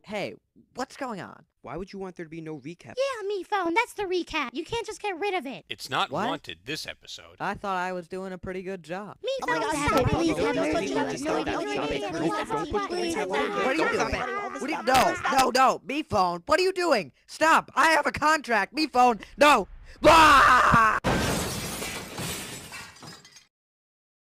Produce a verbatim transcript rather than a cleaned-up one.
Hey, what's going on? Why would you want there to be no recap? Yeah, mephone, that's the recap. You can't just get rid of it. It's not What? wanted this episode. I thought I was doing a pretty good job. Mephone, God, stop stop it. it. Please Don't have put no it such in luck. the No, stop no, it. no, Stop it. no, Don't- no, don't no, put it please, in the no, stop it. no, What are you no, doing? no, What are you, no, no, no, no, me phone. What are you doing? Stop! I have a contract. Me phone. No. Blah!